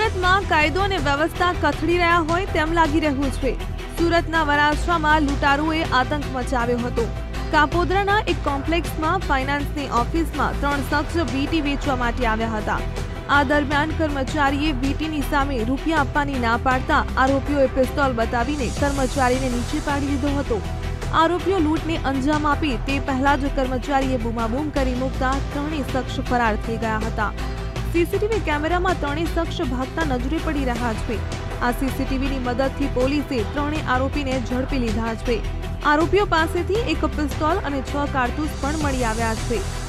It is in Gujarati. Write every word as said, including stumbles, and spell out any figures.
સુરતમાં કાયદો અને વ્યવસ્થા કથળી રહ્યા હોય તેમ લાગી રહ્યું છે। સુરતના વરાછામાં લૂંટારુઓએ આતંક મચાવ્યો હતો। કાપોદ્રાના એક કોમ્પ્લેક્સમાં ફાઇનાન્સની ઓફિસમાં ત્રણ શખ્સ વીટી વેચવા માટે આવ્યા હતા। આ દરમિયાન કર્મચારીએ વીટીની સામે રૂપિયા આપવાની ના પાડતા આરોપીઓએ પિસ્તોલ બતાવીને કર્મચારીને નીચે પાડી દીધો હતો। આરોપીઓ લૂંટને અંજામ આપી તે પહેલા જ કર્મચારીએ બૂમાબૂમ કરી મૂકતા ત્રણેય શખ્સ ફરાર થઈ ગયા હતા। સીસીટીવી કેમેરામાં ત્રણેય શખ્સ ભાગતા નજરે પડી રહ્યા છે। આ સીસીટીવીની મદદથી પોલીસે ત્રણેય આરોપીને ઝડપી લીધા છે। આરોપીઓ પાસેથી એક પિસ્તોલ અને છ કારતૂસ પણ મળી આવ્યા છે।